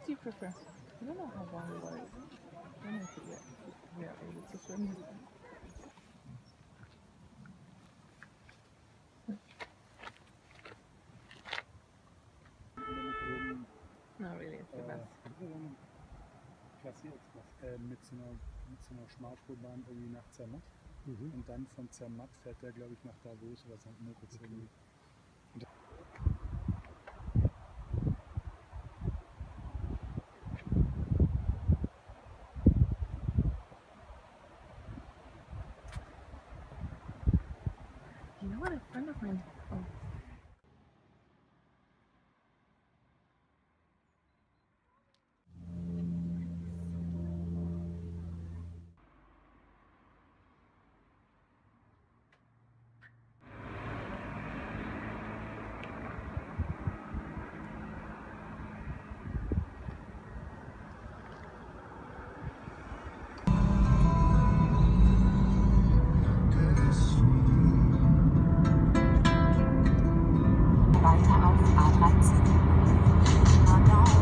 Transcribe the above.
What do you prefer? I don't know how long it was. I don't know if we are able to swim. Not really, it's the best. Klasse mit so einer Schmalspurbahn irgendwie nach Zermatt. Und dann von Zermatt fährt der, glaube ich, nach Davos oder St. Moritz irgendwie. You know what, a friend of mine, Weiter auf A13.